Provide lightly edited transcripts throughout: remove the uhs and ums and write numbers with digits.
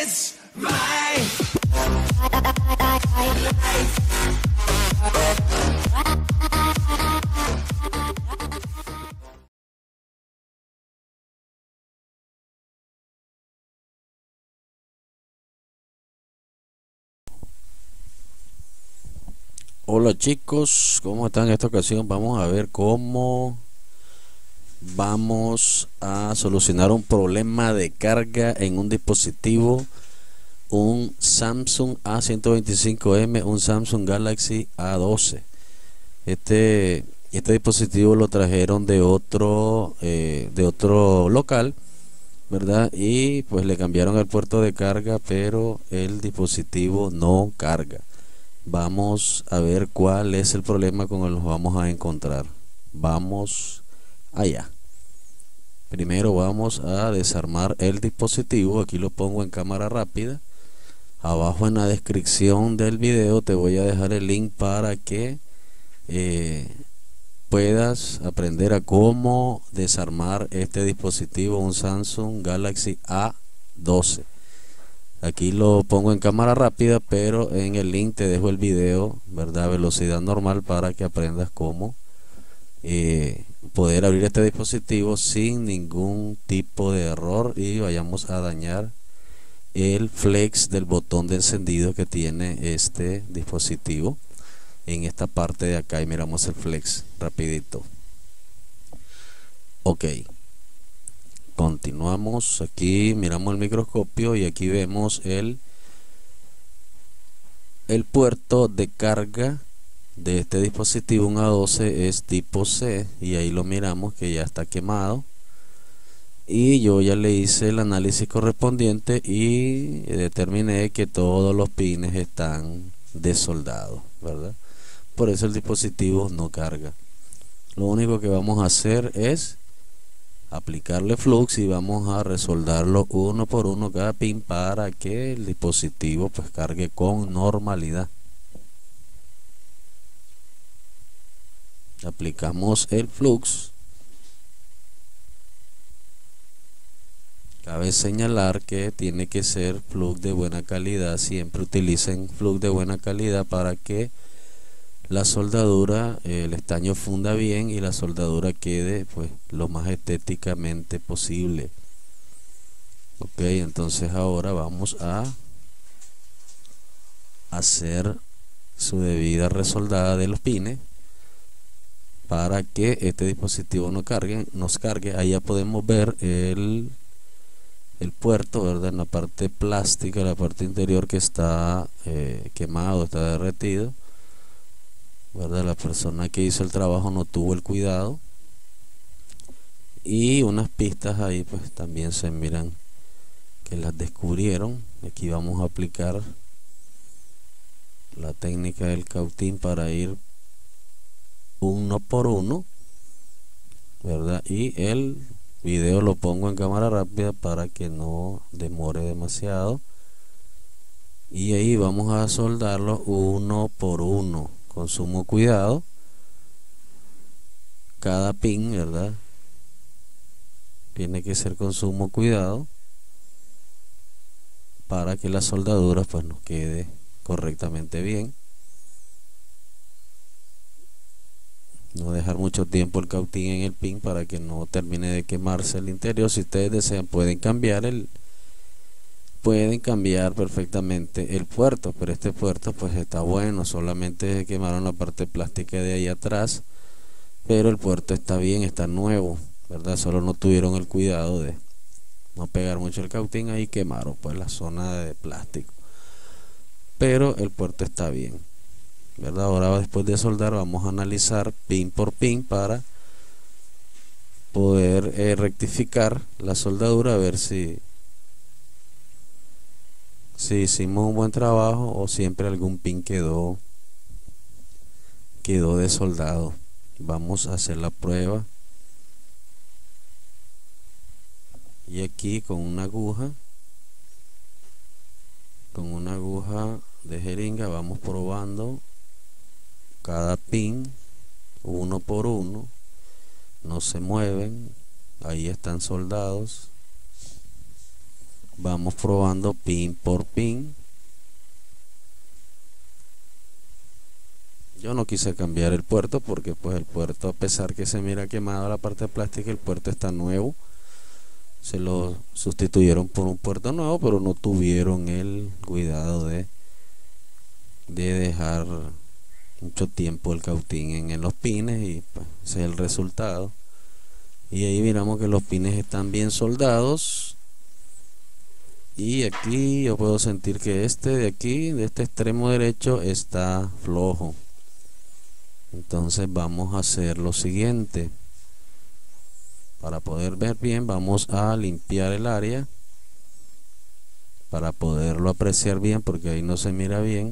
is my Hola chicos, ¿cómo están? En esta ocasión vamos a ver cómo vamos a solucionar un problema de carga en un dispositivo, un Samsung A125M, un Samsung Galaxy A12. Este dispositivo lo trajeron de otro local, ¿verdad? Y pues le cambiaron el puerto de carga, pero el dispositivo no carga. Vamos a ver cuál es el problema con el que nos vamos a encontrar. Vamos allá. Primero vamos a desarmar el dispositivo. Aquí lo pongo en cámara rápida. Abajo en la descripción del video te voy a dejar el link para que puedas aprender a cómo desarmar este dispositivo, un Samsung Galaxy A12. Aquí lo pongo en cámara rápida, pero en el link te dejo el video, ¿verdad? Velocidad normal, para que aprendas cómo poder abrir este dispositivo sin ningún tipo de error y vayamos a dañar el flex del botón de encendido que tiene este dispositivo en esta parte de acá. Y miramos el flex rapidito. Ok, continuamos. Aquí miramos el microscopio y aquí vemos el puerto de carga de este dispositivo, un A12, es tipo C, y ahí lo miramos que ya está quemado. Y yo ya le hice el análisis correspondiente y determiné que todos los pines están desoldados, ¿verdad? Por eso el dispositivo no carga. Lo único que vamos a hacer es aplicarle flux y vamos a resoldarlo uno por uno cada pin para que el dispositivo pues cargue con normalidad. Aplicamos el flux. Cabe señalar que tiene que ser flux de buena calidad. Siempre utilicen flux de buena calidad para que la soldadura, el estaño funda bien y la soldadura quede pues lo más estéticamente posible. Ok, entonces ahora vamos a hacer su debida resoldada de los pines para que este dispositivo nos cargue. Ahí ya podemos ver el puerto, ¿verdad? En la parte plástica, la parte interior, que está quemado, está derretido, ¿verdad? La persona que hizo el trabajo no tuvo el cuidado, y unas pistas ahí pues también se miran que las descubrieron. Aquí vamos a aplicar la técnica del cautín para ir uno por uno, ¿verdad? Y el video lo pongo en cámara rápida para que no demore demasiado, y ahí vamos a soldarlo uno por uno con sumo cuidado. Cada pin, ¿verdad? Tiene que ser con sumo cuidado para que la soldadura pues nos quede correctamente bien. No dejar mucho tiempo el cautín en el pin para que no termine de quemarse el interior. Si ustedes desean pueden cambiar perfectamente el puerto, pero este puerto pues está bueno. Solamente quemaron la parte plástica de ahí atrás, pero el puerto está bien, está nuevo, ¿verdad? Solo no tuvieron el cuidado de no pegar mucho el cautín, ahí quemaron pues la zona de plástico, pero el puerto está bien, ¿verdad? Ahora, después de soldar, vamos a analizar pin por pin para poder rectificar la soldadura, a ver si hicimos un buen trabajo o siempre algún pin quedó desoldado. Vamos a hacer la prueba, y aquí con una aguja de jeringa vamos probando cada pin uno por uno. No se mueven, ahí están soldados. vamos probando pin por pin. Yo no quise cambiar el puerto porque pues el puerto, a pesar que se mira quemado la parte plástica, el puerto está nuevo. Se lo sustituyeron por un puerto nuevo, pero no tuvieron el cuidado de dejar mucho tiempo el cautín en los pines, y pues ese es el resultado. Y ahí miramos que los pines están bien soldados, y aquí yo puedo sentir que este de aquí, de este extremo derecho, está flojo. Entonces vamos a hacer lo siguiente. Para poder ver bien, vamos a limpiar el área para poderlo apreciar bien, porque ahí no se mira bien.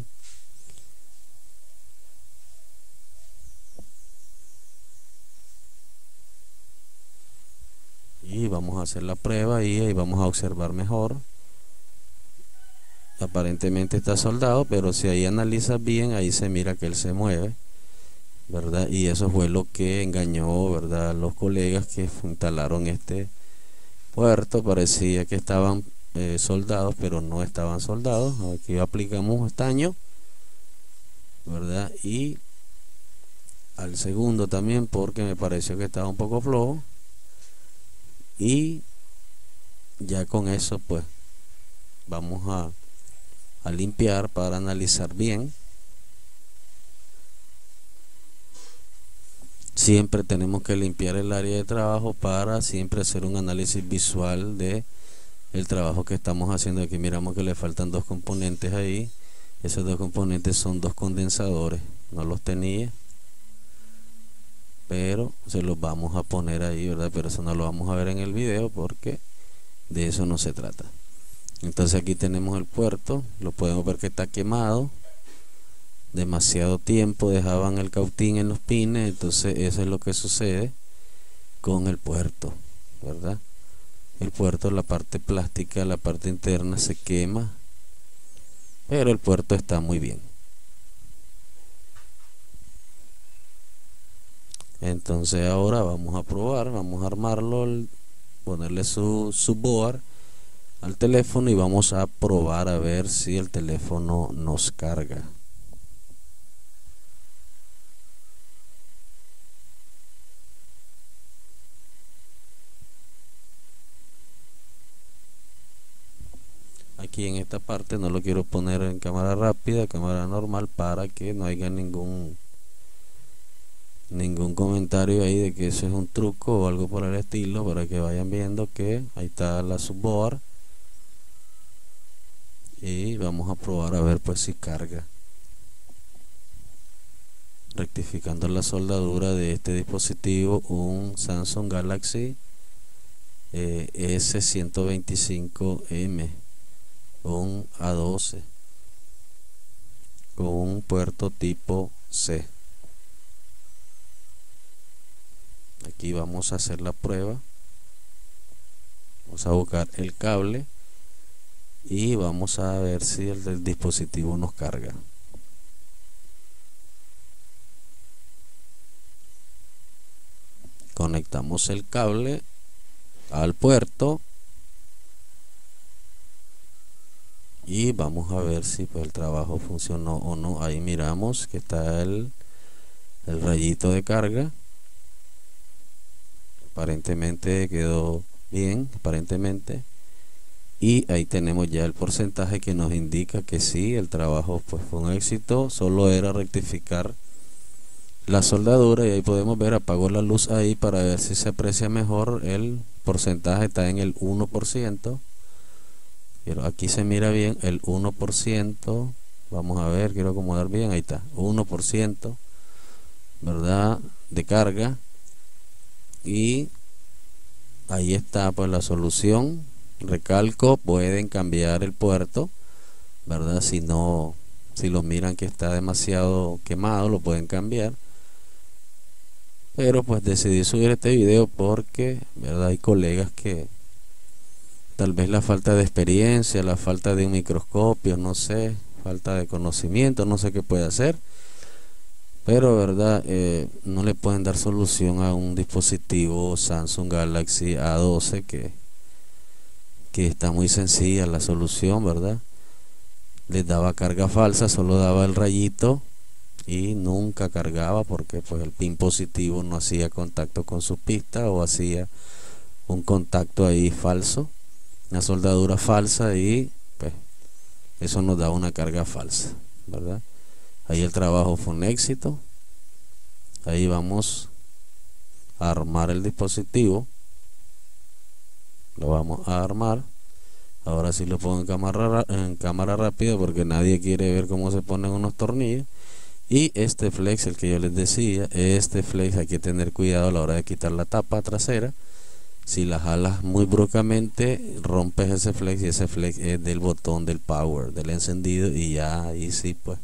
Y vamos a hacer la prueba y ahí vamos a observar mejor. Aparentemente está soldado, pero si ahí analizas bien, ahí se mira que él se mueve, ¿verdad? Y eso fue lo que engañó, ¿verdad?, a los colegas que instalaron este puerto. Parecía que estaban soldados, pero no estaban soldados. Aquí aplicamos estaño, ¿verdad? Y al segundo también, porque me pareció que estaba un poco flojo. Y ya con eso pues vamos a limpiar para analizar bien. Siempre tenemos que limpiar el área de trabajo para siempre hacer un análisis visual de el trabajo que estamos haciendo. Aquí miramos que le faltan dos componentes ahí. Esos dos componentes son dos condensadores, no los tenía, pero se los vamos a poner ahí, ¿verdad? Pero eso no lo vamos a ver en el video porque de eso no se trata. Entonces aquí tenemos el puerto, lo podemos ver que está quemado. Demasiado tiempo dejaban el cautín en los pines, entonces eso es lo que sucede con el puerto, ¿verdad? El puerto, la parte plástica, la parte interna se quema, pero el puerto está muy bien. Entonces ahora vamos a probar, vamos a armarlo, ponerle su board al teléfono y vamos a probar a ver si el teléfono nos carga. Aquí en esta parte no lo quiero poner en cámara rápida, cámara normal, para que no haya ningún comentario ahí de que eso es un truco o algo por el estilo, para que vayan viendo que ahí está la subboard. Y vamos a probar a ver pues si carga, rectificando la soldadura de este dispositivo, un Samsung Galaxy S125M, un A12 con un puerto tipo C. Aquí vamos a hacer la prueba. Vamos a buscar el cable y vamos a ver si el del dispositivo nos carga. Conectamos el cable al puerto y vamos a ver si pues el trabajo funcionó o no. Ahí miramos que está el rayito de carga. Aparentemente quedó bien, aparentemente. Y ahí tenemos ya el porcentaje que nos indica que sí, el trabajo pues fue un éxito. Solo era rectificar la soldadura y ahí podemos ver, apagó la luz ahí para ver si se aprecia mejor. El porcentaje está en el 1%, pero aquí se mira bien el 1%. Vamos a ver, quiero acomodar bien, ahí está, 1%, ¿verdad?, de carga. Y ahí está pues la solución. Recalco, pueden cambiar el puerto, ¿verdad? Si lo miran que está demasiado quemado, lo pueden cambiar. Pero pues decidí subir este video porque, ¿verdad?, hay colegas que tal vez la falta de experiencia, la falta de un microscopio, no sé, falta de conocimiento, no sé qué puede hacer, pero verdad, no le pueden dar solución a un dispositivo Samsung Galaxy A12 que que está muy sencilla la solución, ¿verdad? Les daba carga falsa, solo daba el rayito y nunca cargaba porque pues el pin positivo no hacía contacto con su pista o hacía un contacto ahí falso, una soldadura falsa, y pues eso nos da una carga falsa, ¿verdad? Ahí el trabajo fue un éxito. Ahí vamos a armar el dispositivo, lo vamos a armar. Ahora sí lo pongo en cámara rápida porque nadie quiere ver cómo se ponen unos tornillos. Y este flex, el que yo les decía, este flex hay que tener cuidado a la hora de quitar la tapa trasera. Si la jalas muy bruscamente, rompes ese flex, y ese flex es del botón del power, del encendido, y ya ahí sí pues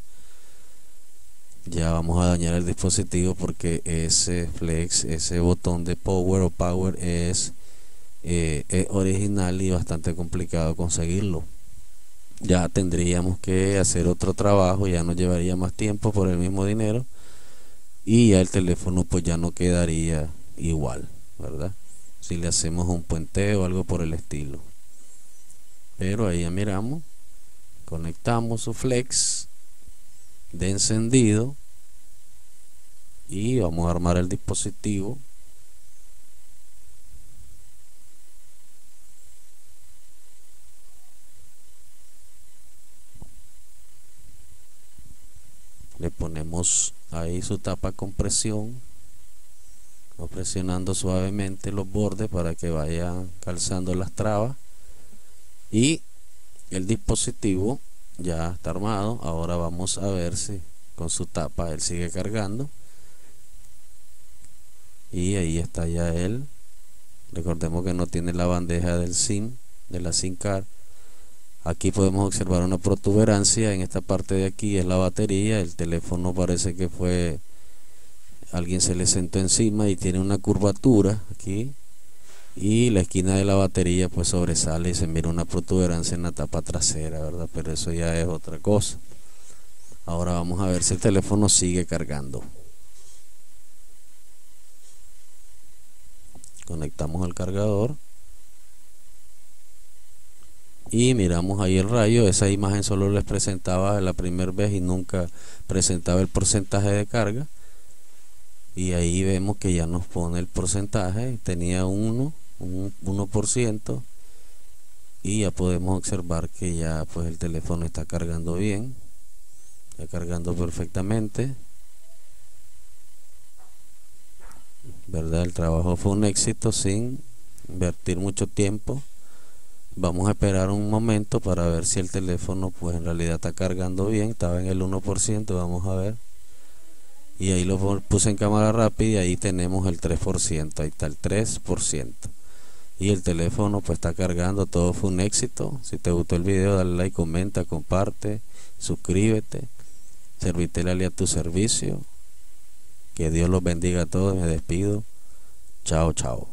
ya vamos a dañar el dispositivo, porque ese flex, ese botón de power es original y bastante complicado conseguirlo. Ya tendríamos que hacer otro trabajo, ya nos llevaría más tiempo por el mismo dinero, y ya el teléfono pues ya no quedaría igual, ¿verdad? Si le hacemos un puenteo o algo por el estilo. Pero ahí ya miramos, conectamos su flex de encendido y vamos a armar el dispositivo. Le ponemos ahí su tapa con presión, presionando suavemente los bordes para que vayan calzando las trabas, y el dispositivo ya está armado. Ahora vamos a ver si con su tapa él sigue cargando, y ahí está ya él. Recordemos que no tiene la bandeja del SIM, de la SIM card. Aquí podemos observar una protuberancia en esta parte de aquí, es la batería. El teléfono parece que fue alguien se le sentó encima y tiene una curvatura aquí, y la esquina de la batería pues sobresale y se mira una protuberancia en la tapa trasera, ¿verdad? Pero eso ya es otra cosa. Ahora vamos a ver si el teléfono sigue cargando. Conectamos el cargador y miramos ahí el rayo. Esa imagen solo les presentaba la primera vez y nunca presentaba el porcentaje de carga, y ahí vemos que ya nos pone el porcentaje. Tenía un 1%, y ya podemos observar que ya pues el teléfono está cargando bien, está cargando perfectamente, ¿verdad? El trabajo fue un éxito sin invertir mucho tiempo. Vamos a esperar un momento para ver si el teléfono pues en realidad está cargando bien. Estaba en el 1%, vamos a ver, y ahí lo puse en cámara rápida y ahí tenemos el 3%, ahí está el 3%, y el teléfono pues está cargando. Todo fue un éxito. Si te gustó el video, dale like, comenta, comparte, suscríbete. Servitel Ali a tu servicio. Que Dios los bendiga a todos. Me despido. Chao, chao.